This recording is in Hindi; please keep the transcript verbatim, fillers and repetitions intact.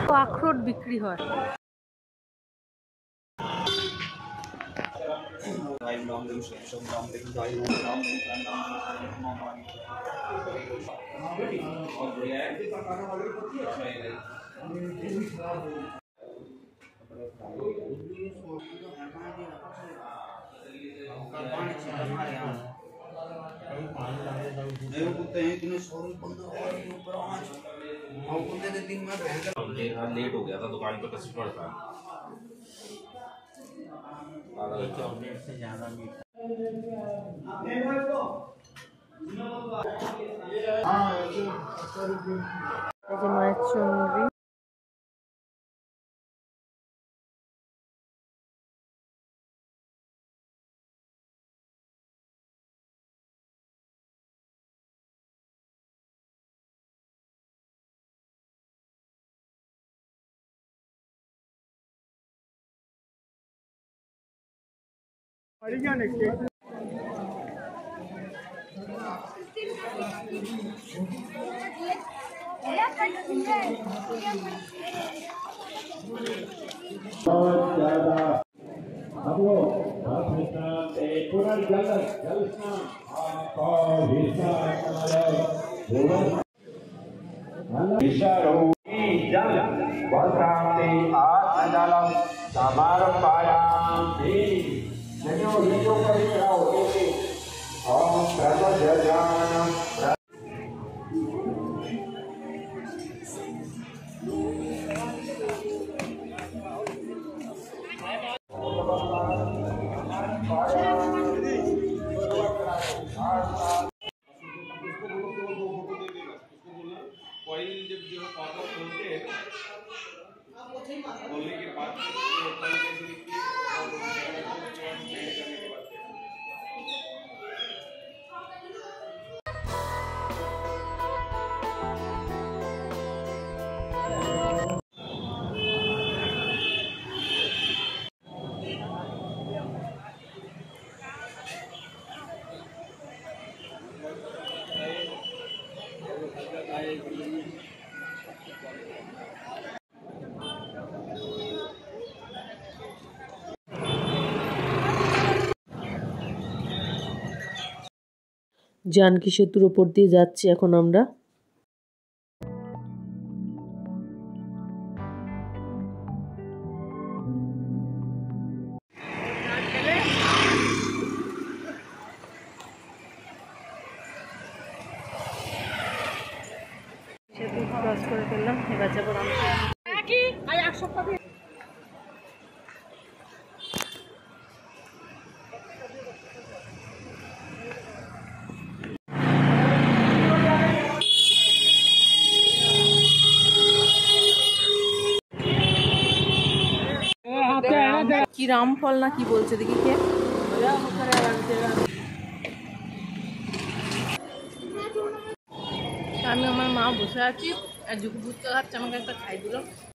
আখরোট বিক্রি হয়। लेट हो गया था दुकान पर कस्टमर था। चॉकलेट से ज्यादा मीठा। बोलने के बाद जानकी सेतुर ओपर दिए जाচ্ছি এখন আমরা। সেতু ক্রস করে ফেললাম, এবার যাবো রামপুরহাট। কি আই এক সপ্তাহ কি রামফল না কি বলছে দেখি কে। আমি আমার মা বসে আছি আর জুকু বুঝতে খাচ্ছে, আমাকে একটা খাই দিল।